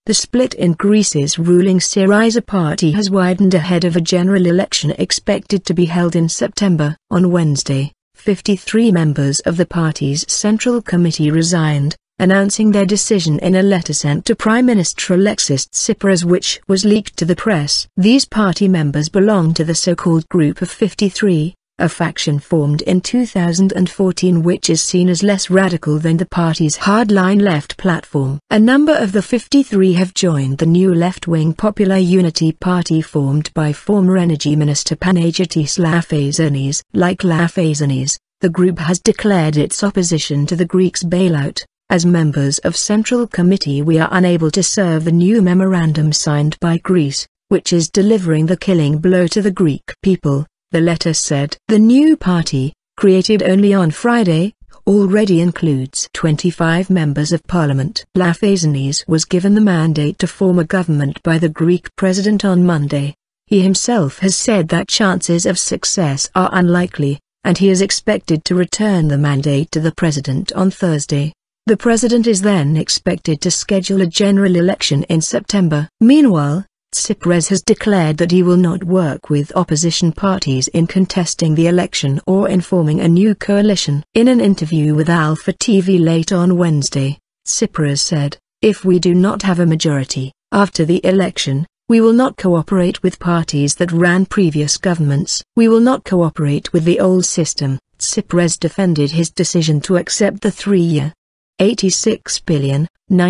The split in Greece's ruling Syriza party has widened ahead of a general election expected to be held in September. On Wednesday, 53 members of the party's Central Committee resigned, announcing their decision in a letter sent to Prime Minister Alexis Tsipras, which was leaked to the press. These party members belong to the so-called Group of 53, a faction formed in 2014 which is seen as less radical than the party's hardline left platform. A number of the 53 have joined the new left-wing Popular Unity Party formed by former Energy Minister Panagiotis Lafazonis. Like Lafazonis, the group has declared its opposition to the Greeks' bailout. As members of Central Committee, we are unable to serve the new memorandum signed by Greece, which is delivering the killing blow to the Greek people, the letter said. The new party, created only on Friday, already includes 25 members of parliament. Lafazonis was given the mandate to form a government by the Greek president on Monday. He himself has said that chances of success are unlikely, and he is expected to return the mandate to the president on Thursday. The president is then expected to schedule a general election in September. Meanwhile, Tsipras has declared that he will not work with opposition parties in contesting the election or in forming a new coalition. In an interview with Alpha TV late on Wednesday, Tsipras said, "If we do not have a majority after the election, we will not cooperate with parties that ran previous governments. We will not cooperate with the old system." Tsipras defended his decision to accept the 3-year $86 billion,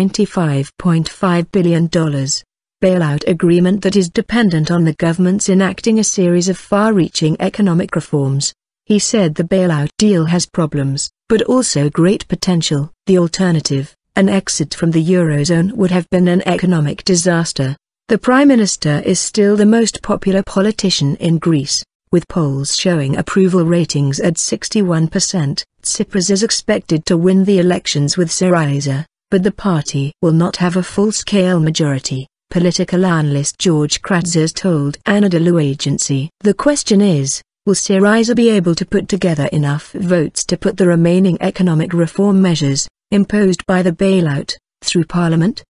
$95.5 billion bailout agreement that is dependent on the government's enacting a series of far-reaching economic reforms. He said the bailout deal has problems, but also great potential. The alternative, an exit from the Eurozone, would have been an economic disaster. The Prime Minister is still the most popular politician in Greece, with polls showing approval ratings at 61%. Tsipras is expected to win the elections with Syriza, but the party will not have a full-scale majority, political analyst George Kratzis told Anadolu Agency. The question is, will Syriza be able to put together enough votes to put the remaining economic reform measures, imposed by the bailout, through parliament?